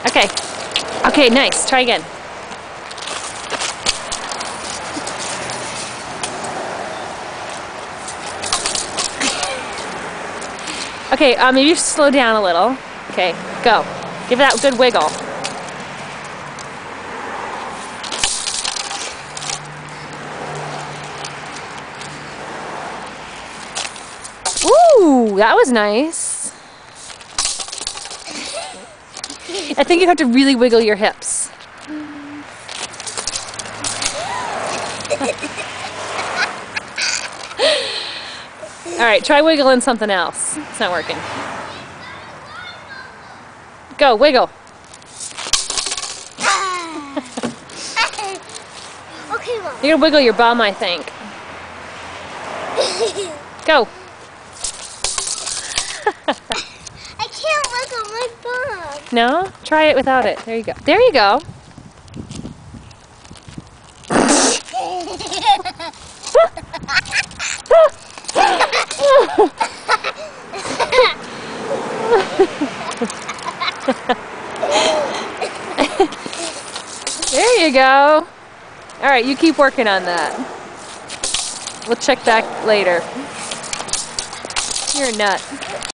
Okay. Okay, nice. Try again. Okay, maybe you slow down a little. Okay, go. Give that a good wiggle. Ooh, that was nice. I think you have to really wiggle your hips. All right, try wiggling something else. It's not working. Go, wiggle. Okay, Mom. You're gonna wiggle your bum, I think. Go. I can't wiggle my bum. No? Try it without it. There you go. There you go. There you go. All right, you keep working on that. We'll check back later. You're a nut.